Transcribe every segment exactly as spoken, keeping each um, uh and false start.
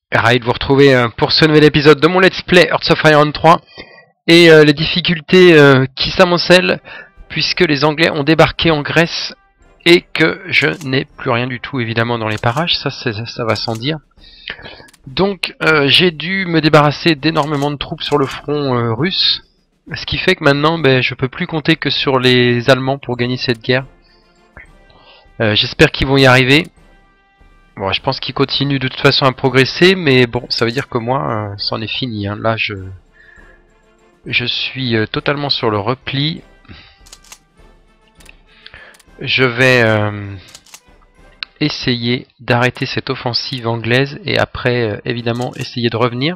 Ravi de vous retrouver euh, pour ce nouvel épisode de mon Let's Play Hearts of Iron trois. Et euh, les difficultés euh, qui s'amoncellent puisque les Anglais ont débarqué en Grèce et que je n'ai plus rien du tout évidemment dans les parages, ça, ça, ça va sans dire. Donc euh, j'ai dû me débarrasser d'énormément de troupes sur le front euh, russe, ce qui fait que maintenant ben, je peux plus compter que sur les Allemands pour gagner cette guerre. Euh, J'espère qu'ils vont y arriver. Bon, je pense qu'ils continuent de toute façon à progresser, mais bon, ça veut dire que moi, euh, c'en est fini. Hein. Là, je, je suis euh, totalement sur le repli. Je vais euh, essayer d'arrêter cette offensive anglaise et après, euh, évidemment, essayer de revenir.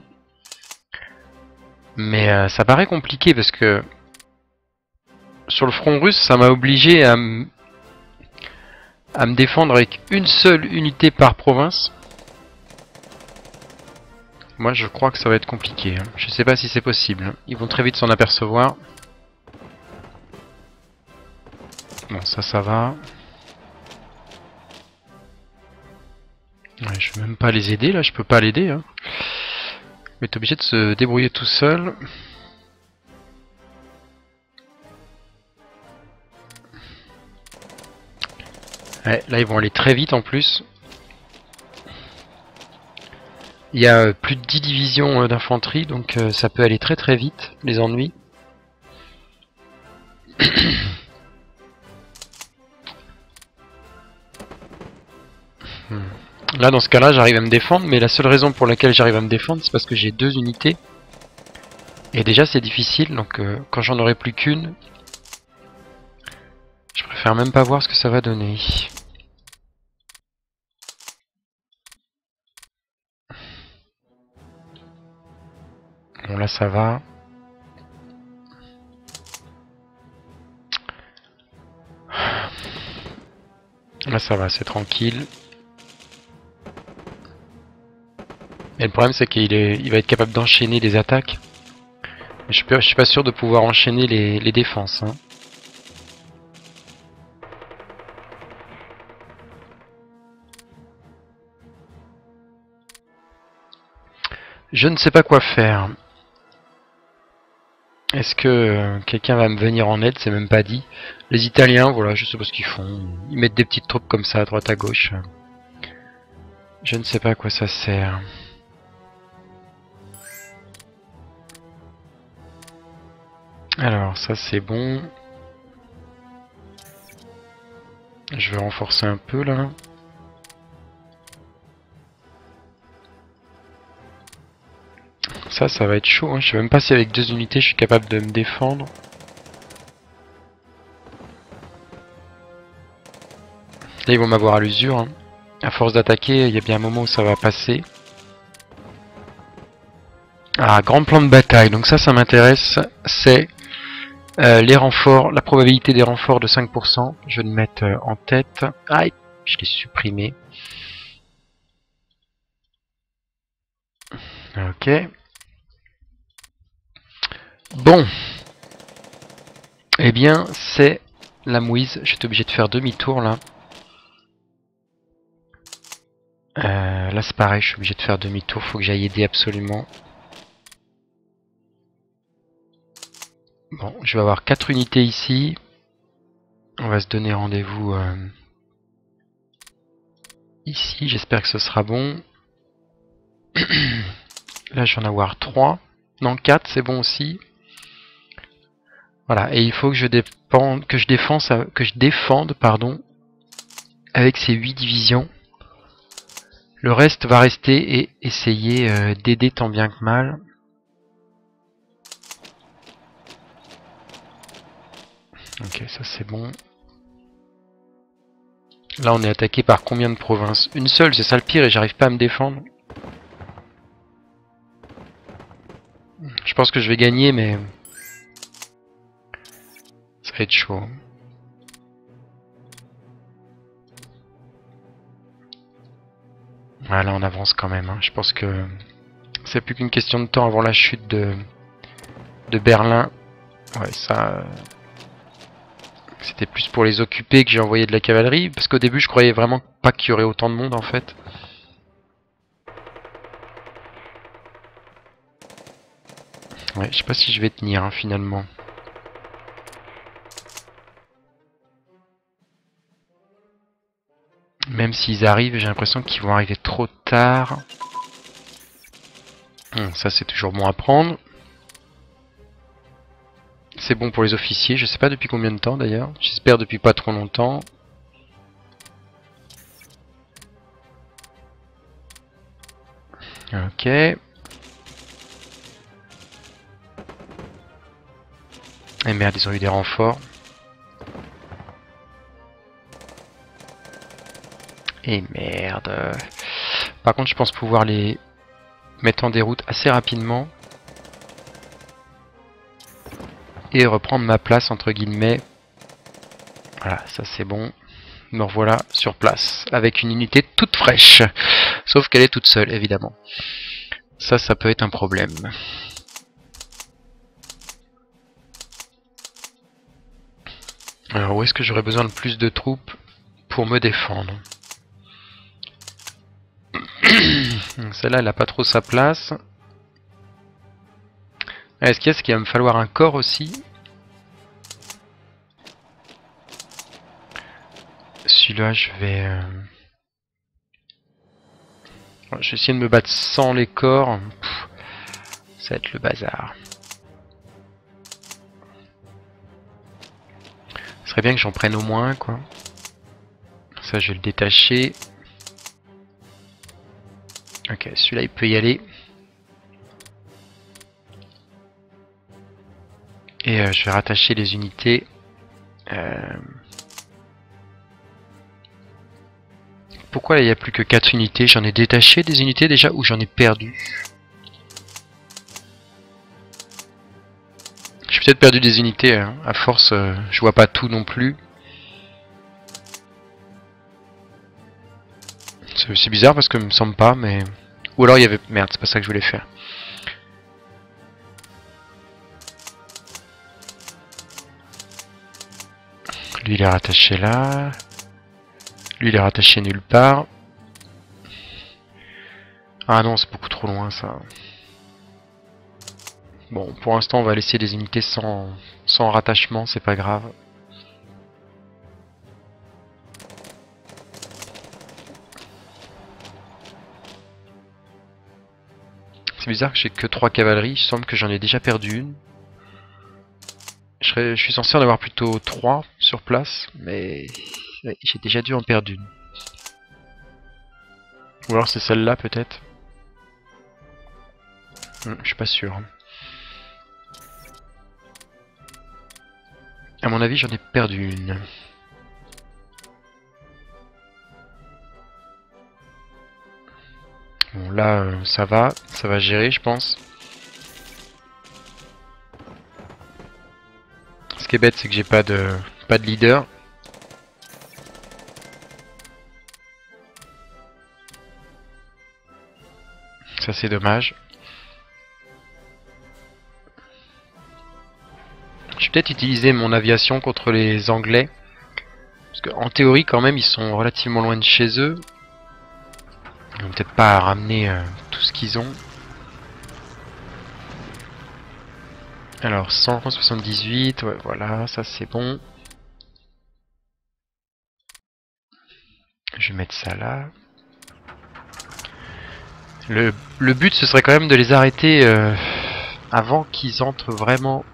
Mais euh, ça paraît compliqué parce que sur le front russe, ça m'a obligé à, à me défendre avec une seule unité par province. Moi je crois que ça va être compliqué, hein. Je sais pas si c'est possible. Ils vont très vite s'en apercevoir. Bon, ça, ça va. Ouais, je vais même pas les aider là, je peux pas l'aider. Hein. Il va être obligé de se débrouiller tout seul. Ouais, là ils vont aller très vite en plus. Il y a plus de dix divisions d'infanterie, donc euh, ça peut aller très très vite, les ennuis. Là dans ce cas là j'arrive à me défendre, mais la seule raison pour laquelle j'arrive à me défendre c'est parce que j'ai deux unités. Et déjà c'est difficile, donc euh, quand j'en aurai plus qu'une, je préfère même pas voir ce que ça va donner. Bon là ça va. Là ça va, c'est tranquille. Et le problème c'est qu'il est, il va être capable d'enchaîner les attaques. Mais je, peux, je suis pas sûr de pouvoir enchaîner les, les défenses. Hein. Je ne sais pas quoi faire. Est-ce que euh, quelqu'un va me venir en aide? C'est même pas dit. Les Italiens, voilà, je sais pas ce qu'ils font. Ils mettent des petites troupes comme ça à droite à gauche. Je ne sais pas à quoi ça sert. Alors, ça c'est bon. Je vais renforcer un peu là. Ça, ça va être chaud. Hein. Je sais même pas si avec deux unités je suis capable de me défendre. Là, ils vont m'avoir à l'usure. Hein. À force d'attaquer, il y a bien un moment où ça va passer. Ah, grand plan de bataille. Donc ça, ça m'intéresse. C'est euh, les renforts, la probabilité des renforts de cinq pour cent. Je vais le mettre euh, en tête. Aïe, je l'ai supprimé. Ok. Bon. Eh bien, c'est la mouise. J'étais obligé de faire demi-tour là. Euh, là c'est pareil, je suis obligé de faire demi-tour, faut que j'aille aider absolument. Bon, je vais avoir quatre unités ici. On va se donner rendez-vous euh, ici, j'espère que ce sera bon. Là je vais en avoir trois. Non, quatre, c'est bon aussi. Voilà, et il faut que je dépende, que je défense, que je défende, pardon, avec ces huit divisions. Le reste va rester et essayer euh, d'aider tant bien que mal. Ok, ça c'est bon. Là on est attaqué par combien de provinces? Une seule, c'est ça le pire et j'arrive pas à me défendre. Je pense que je vais gagner mais ça va être chaud. Voilà, on avance quand même. Hein. Je pense que c'est plus qu'une question de temps avant la chute de, de Berlin. Ouais, ça... C'était plus pour les occuper que j'ai envoyé de la cavalerie. Parce qu'au début, je croyais vraiment pas qu'il y aurait autant de monde en fait. Ouais, je sais pas si je vais tenir hein, finalement. Même s'ils arrivent, j'ai l'impression qu'ils vont arriver trop tard. Hum, ça c'est toujours bon à prendre. C'est bon pour les officiers, je sais pas depuis combien de temps d'ailleurs. J'espère depuis pas trop longtemps. Ok. Et merde, ils ont eu des renforts. Et merde. Par contre, je pense pouvoir les mettre en déroute assez rapidement. Et reprendre ma place, entre guillemets. Voilà, ça c'est bon. Me revoilà sur place. Avec une unité toute fraîche. Sauf qu'elle est toute seule, évidemment. Ça, ça peut être un problème. Alors, où est-ce que j'aurais besoin de plus de troupes pour me défendre? Celle-là, elle n'a pas trop sa place. Est-ce qu'il y a ce qu'il va me falloir un corps aussi? Celui-là, je vais... Euh... Je vais essayer de me battre sans les corps. Pff, ça va être le bazar. Ce serait bien que j'en prenne au moins, quoi. Ça, je vais le détacher. Ok, celui-là, il peut y aller. Et euh, je vais rattacher les unités. Euh... Pourquoi il n'y a plus que quatre unités? J'en ai détaché des unités déjà ou j'en ai perdu? J'ai peut-être perdu des unités. Hein. À force, euh, je vois pas tout non plus. C'est bizarre parce que me semble pas, mais... Ou alors il y avait... Merde, c'est pas ça que je voulais faire. Lui, il est rattaché là. Lui, il est rattaché nulle part. Ah non, c'est beaucoup trop loin, ça. Bon, pour l'instant, on va laisser des unités sans, sans rattachement, c'est pas grave. C'est bizarre que j'ai que trois cavaleries, il semble que j'en ai déjà perdu une. Je, serais, je suis censé en avoir plutôt trois sur place, mais ouais, j'ai déjà dû en perdre une. Ou alors c'est celle-là peut-être. Hum, je suis pas sûr. À mon avis, j'en ai perdu une. Bon là, euh, ça va, ça va gérer, je pense. Ce qui est bête, c'est que j'ai pas de pas de leader. Ça c'est dommage. Je vais peut-être utiliser mon aviation contre les Anglais. Parce qu'en théorie, quand même, ils sont relativement loin de chez eux. Ils vont peut-être pas ramener euh, tout ce qu'ils ont. Alors, cent soixante-dix-huit, ouais, voilà, ça c'est bon. Je vais mettre ça là. Le, le but, ce serait quand même de les arrêter euh, avant qu'ils entrent vraiment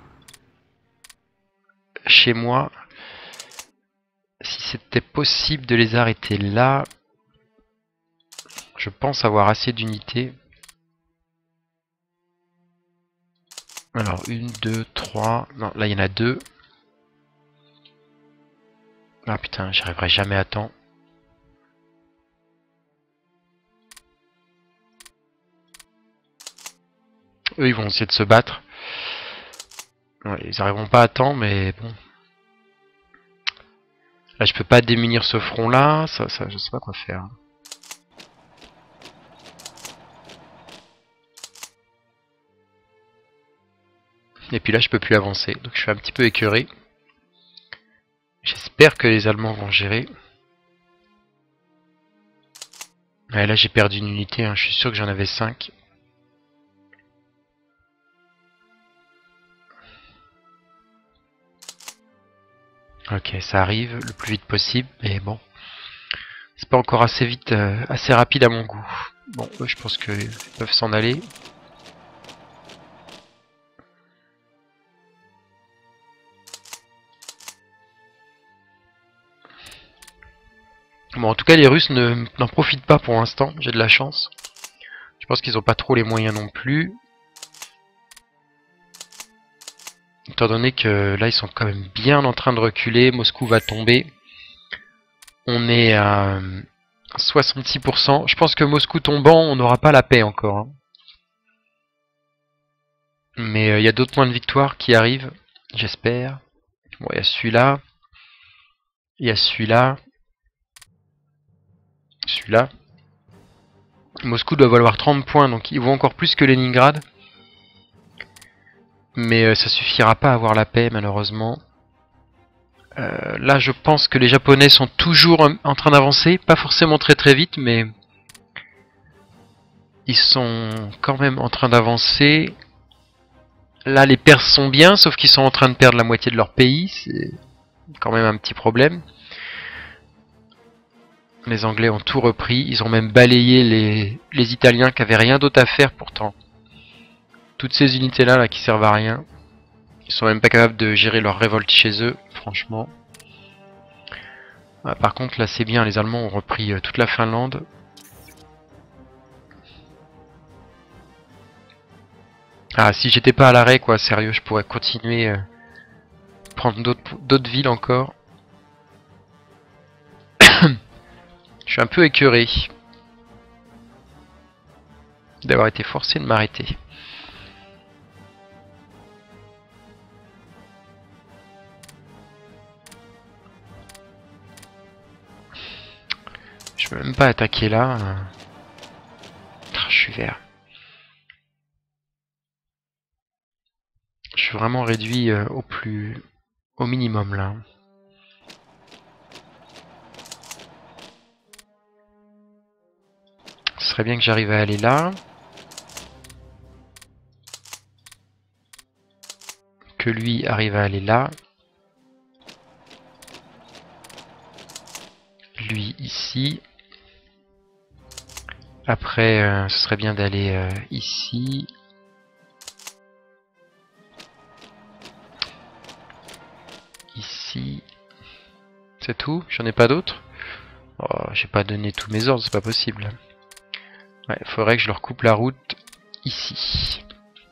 chez moi. Si c'était possible de les arrêter là, je pense avoir assez d'unités. Alors, une, deux, trois... Non, là, il y en a deux. Ah putain, j'y arriverai jamais à temps. Eux, ils vont essayer de se battre. Ouais, ils arriveront pas à temps, mais bon. Là, je peux pas démunir ce front-là. Ça, ça, je sais pas quoi faire. Et puis là, je peux plus avancer. Donc, je suis un petit peu écœuré. J'espère que les Allemands vont gérer. Ouais, là, j'ai perdu une unité. Hein. Je suis sûr que j'en avais cinq. Ok, ça arrive le plus vite possible, mais bon. C'est pas encore assez vite, euh, assez rapide à mon goût. Bon, eux, je pense qu'ils peuvent s'en aller. Bon, en tout cas, les Russes ne, n'en profitent pas pour l'instant, j'ai de la chance. Je pense qu'ils n'ont pas trop les moyens non plus. Étant donné que là, ils sont quand même bien en train de reculer. Moscou va tomber. On est à soixante-six pour cent. Je pense que Moscou tombant, on n'aura pas la paix encore. Hein. Mais il euh, y a d'autres points de victoire qui arrivent, j'espère. Bon, il y a celui-là. Il y a celui-là. Celui-là. Moscou doit valoir trente points, donc il vaut encore plus que Leningrad. Mais euh, ça suffira pas à avoir la paix, malheureusement. Euh, là, je pense que les Japonais sont toujours en train d'avancer. Pas forcément très très vite, mais... ils sont quand même en train d'avancer. Là, les Perses sont bien, sauf qu'ils sont en train de perdre la moitié de leur pays. C'est quand même un petit problème. Les Anglais ont tout repris. Ils ont même balayé les, les Italiens qui avaient rien d'autre à faire pourtant. Toutes ces unités-là là, qui servent à rien. Ils sont même pas capables de gérer leur révolte chez eux, franchement. Ah, par contre, là c'est bien, les Allemands ont repris euh, toute la Finlande. Ah, si j'étais pas à l'arrêt, quoi, sérieux, je pourrais continuer, euh, prendre d'autres villes encore. Je suis un peu écœuré d'avoir été forcé de m'arrêter. Je peux même pas attaquer là. Ah, je suis vert. Je suis vraiment réduit euh, au plus, au minimum là. Ce serait bien que j'arrive à aller là. Que lui arrive à aller là. Lui ici. Après, euh, ce serait bien d'aller euh, ici. Ici. C'est tout? J'en ai pas d'autres? Oh, j'ai pas donné tous mes ordres, c'est pas possible. Ouais, faudrait que je leur coupe la route ici.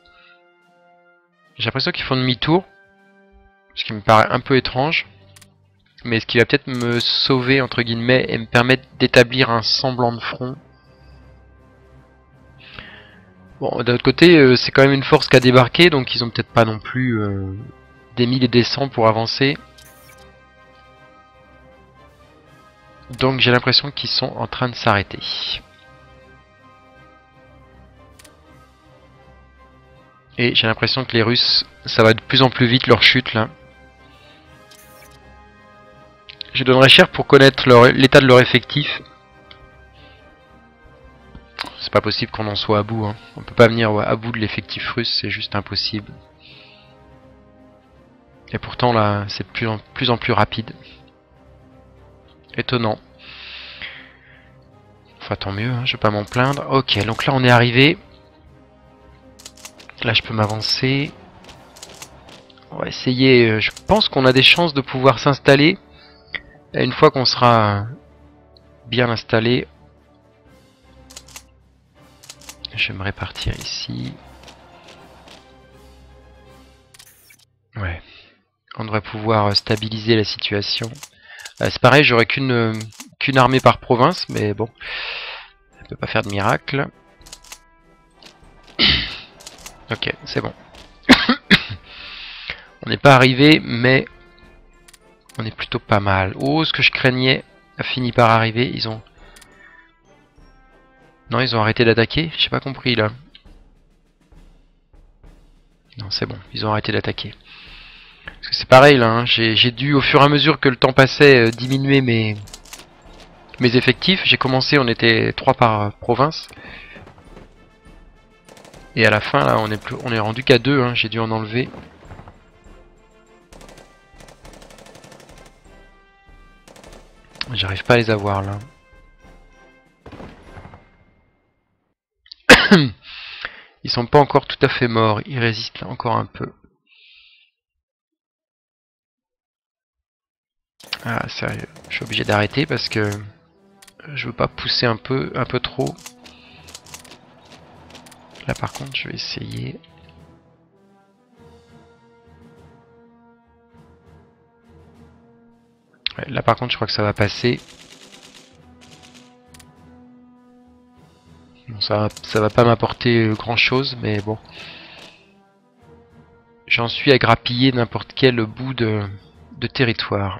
J'ai l'impression qu'ils font demi-tour. Ce qui me paraît un peu étrange. Mais ce qui va peut-être me sauver, entre guillemets, et me permettre d'établir un semblant de front. Bon, d'un autre côté, euh, c'est quand même une force qui a débarqué, donc ils ont peut-être pas non plus euh, des mille et des cents pour avancer. Donc j'ai l'impression qu'ils sont en train de s'arrêter. Et j'ai l'impression que les Russes, ça va de plus en plus vite leur chute là. Je donnerais cher pour connaître l'état de leur effectif. C'est pas possible qu'on en soit à bout. Hein. On peut pas venir ouais, à bout de l'effectif russe, c'est juste impossible. Et pourtant là, c'est de plus en plus, en plus rapide. Étonnant. Enfin tant mieux, hein, je vais pas m'en plaindre. Ok, donc là on est arrivé. Là je peux m'avancer. On va essayer, je pense qu'on a des chances de pouvoir s'installer. Une fois qu'on sera bien installé. Je vais me répartir ici. Ouais. On devrait pouvoir stabiliser la situation. Euh, c'est pareil, j'aurais qu'une qu'une armée par province, mais bon. Ça peut pas faire de miracle. Ok, c'est bon. On n'est pas arrivé, mais on est plutôt pas mal. Oh, ce que je craignais a fini par arriver. Ils ont... Non, ils ont arrêté d'attaquer. J'ai pas compris, là. Non, c'est bon. Ils ont arrêté d'attaquer. Parce que c'est pareil, là. Hein. J'ai dû, au fur et à mesure que le temps passait, euh, diminuer mes... mes effectifs. J'ai commencé, on était trois par euh, province. Et à la fin, là, on est, plus... on est rendu qu'à deux. Hein. J'ai dû en enlever. J'arrive pas à les avoir là. Ils sont pas encore tout à fait morts, ils résistent là encore un peu. Ah sérieux, je suis obligé d'arrêter parce que je veux pas pousser un peu, un peu trop. Là par contre je vais essayer. Ouais, là par contre je crois que ça va passer. Bon, ça, va, ça va pas m'apporter grand chose, mais bon. J'en suis à grappiller n'importe quel bout de, de territoire.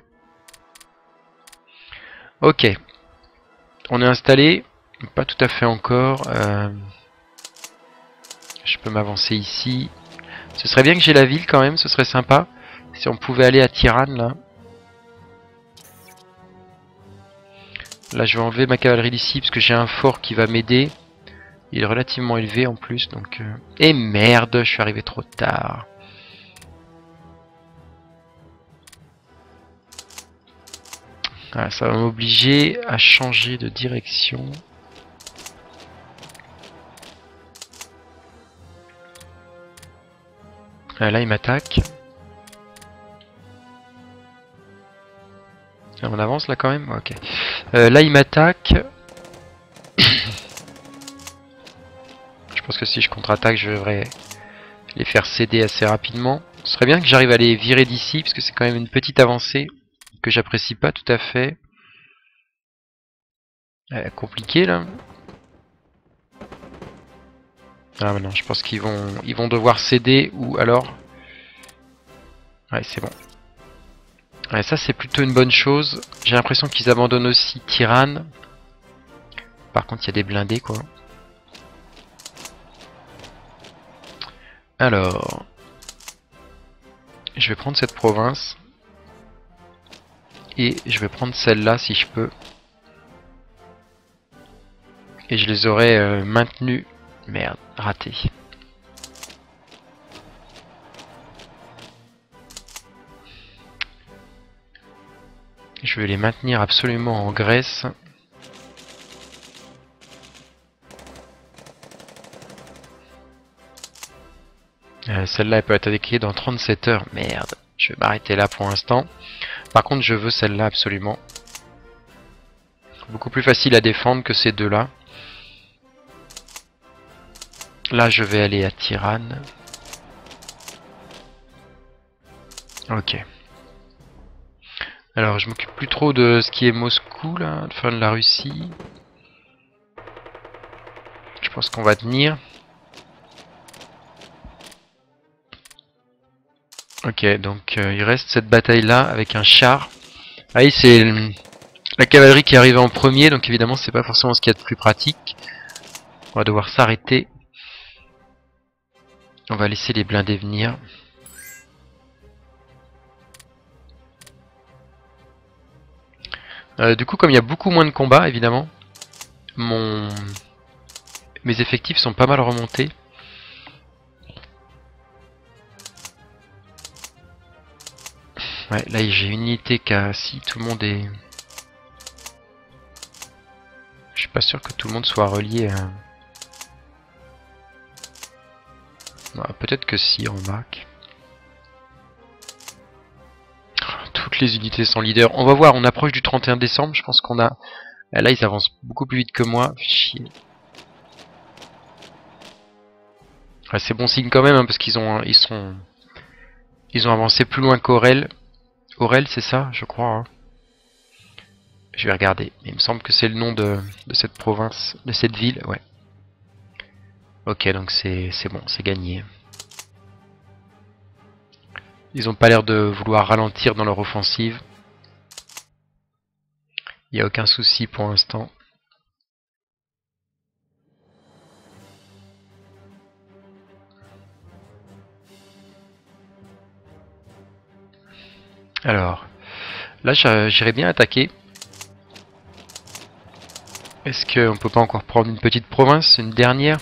Ok. On est installé. Pas tout à fait encore. Euh, je peux m'avancer ici. Ce serait bien que j'ai la ville quand même, ce serait sympa. Si on pouvait aller à Tirane là. Là je vais enlever ma cavalerie d'ici parce que j'ai un fort qui va m'aider. Il est relativement élevé en plus donc... Euh... Et merde, je suis arrivé trop tard. Ah, ça va m'obliger à changer de direction. Ah, là il m'attaque. Ah, on avance là quand même. Ok. Euh, là il m'attaque. Je pense que si je contre-attaque, je devrais les faire céder assez rapidement. Ce serait bien que j'arrive à les virer d'ici, parce que c'est quand même une petite avancée que j'apprécie pas tout à fait. Euh, compliqué là. Ah mais non, je pense qu'ils vont, ils vont devoir céder ou alors. Ouais, c'est bon. Ouais, ça c'est plutôt une bonne chose. J'ai l'impression qu'ils abandonnent aussi Tirane. Par contre, il y a des blindés quoi. Alors, je vais prendre cette province. Et je vais prendre celle-là si je peux. Et je les aurais euh, maintenus. Merde, raté. Je vais les maintenir absolument en Grèce. Euh, celle-là elle peut être attaquée dans trente-sept heures. Merde, je vais m'arrêter là pour l'instant. Par contre je veux celle-là absolument. Beaucoup plus facile à défendre que ces deux-là. Là je vais aller à Tirane. Ok. Alors je m'occupe plus trop de ce qui est Moscou là, enfin de la Russie. Je pense qu'on va tenir. Ok, donc euh, il reste cette bataille là avec un char. Ah oui, c'est la cavalerie qui est arrivée en premier, donc évidemment c'est pas forcément ce qu'il y a de plus pratique. On va devoir s'arrêter. On va laisser les blindés venir. Euh, du coup, comme il y a beaucoup moins de combats, évidemment, mon... mes effectifs sont pas mal remontés. Ouais, là j'ai une unité qui a... Si tout le monde est... Je suis pas sûr que tout le monde soit relié à... Peut-être que si, remarque. Toutes les unités sont leaders. On va voir, on approche du trente et un décembre. Je pense qu'on a... Là, ils avancent beaucoup plus vite que moi. Chier. Ouais, c'est bon signe quand même, hein, parce qu'ils ont... Ils sont... Ils ont avancé plus loin qu'Aurel. Aurel, c'est ça, je crois. Hein. Je vais regarder. Il me semble que c'est le nom de, de cette province, de cette ville. Ouais. Ok, donc c'est bon, c'est gagné. Ils ont pas l'air de vouloir ralentir dans leur offensive. Il n'y a aucun souci pour l'instant. Alors, là j'irais bien attaquer. Est-ce qu'on peut pas encore prendre une petite province, une dernière?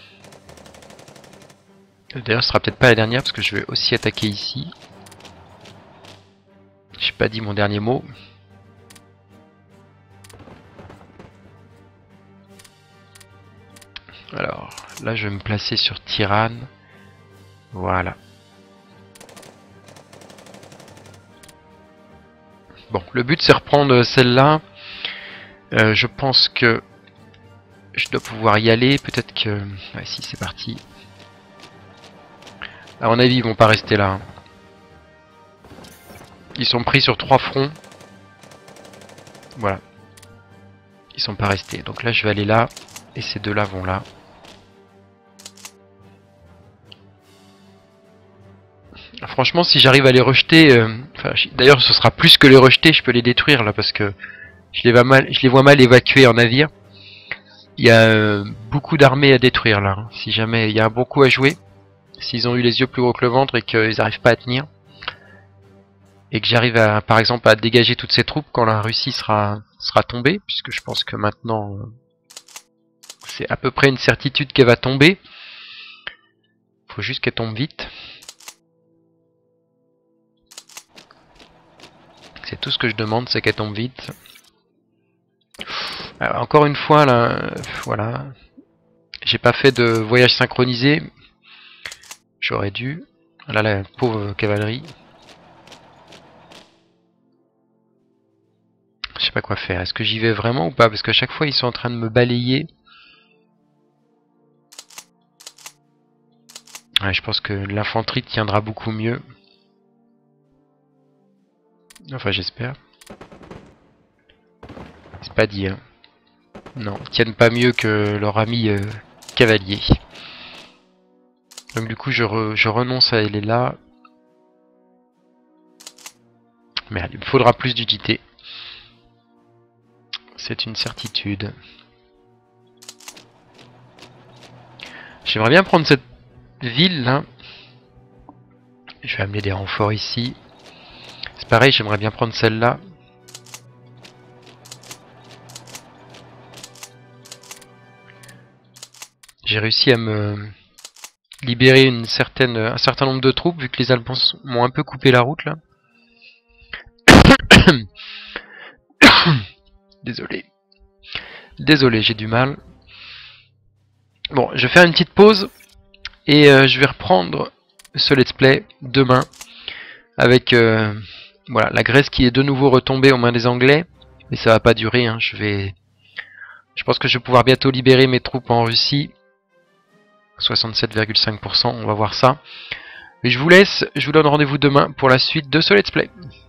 D'ailleurs ce sera peut-être pas la dernière parce que je vais aussi attaquer ici. J'ai pas dit mon dernier mot. Alors, là je vais me placer sur Tiran. Voilà. Bon, le but c'est reprendre celle-là. Euh, je pense que je dois pouvoir y aller. Peut-être que... Ouais, si, c'est parti. À mon avis, ils vont pas rester là. Hein. Ils sont pris sur trois fronts. Voilà. Ils sont pas restés. Donc là, je vais aller là. Et ces deux-là vont là. Franchement, si j'arrive à les rejeter... Euh, enfin, d'ailleurs, ce sera plus que les rejeter. Je peux les détruire là parce que je les vois mal, je les vois mal évacués en navire. Il y a euh, beaucoup d'armées à détruire là. Hein. Si jamais il y a un bon coup à jouer. S'ils ont eu les yeux plus gros que le ventre et qu'ils n'arrivent pas à tenir. Et que j'arrive à, par exemple, à dégager toutes ces troupes quand la Russie sera, sera tombée. Puisque je pense que maintenant... Euh, c'est à peu près une certitude qu'elle va tomber. Faut juste qu'elle tombe vite. C'est tout ce que je demande, c'est qu'elle tombe vite. Alors, encore une fois, là, euh, voilà. J'ai pas fait de voyage synchronisé. J'aurais dû. Là, la pauvre cavalerie. Je sais pas quoi faire. Est-ce que j'y vais vraiment ou pas? Parce qu'à chaque fois, ils sont en train de me balayer. Ouais, je pense que l'infanterie tiendra beaucoup mieux. Enfin, j'espère. C'est pas dit, hein. Non, ils tiennent pas mieux que leur ami euh, cavalier. Donc du coup, je, re, je renonce à aller là. Merde, il me faudra plus d'unités. C'est une certitude. J'aimerais bien prendre cette ville là. Je vais amener des renforts ici. C'est pareil, j'aimerais bien prendre celle-là. J'ai réussi à me libérer une certaine, un certain nombre de troupes, vu que les Allemands m'ont un peu coupé la route là. Désolé. Désolé, j'ai du mal. Bon, je vais faire une petite pause. Et euh, je vais reprendre ce let's play demain. Avec euh, voilà, la Grèce qui est de nouveau retombée aux mains des Anglais. Mais ça va pas durer, hein. Je vais... Je pense que je vais pouvoir bientôt libérer mes troupes en Russie. soixante-sept virgule cinq pour cent, on va voir ça. Mais je vous laisse, je vous donne rendez-vous demain pour la suite de ce let's play.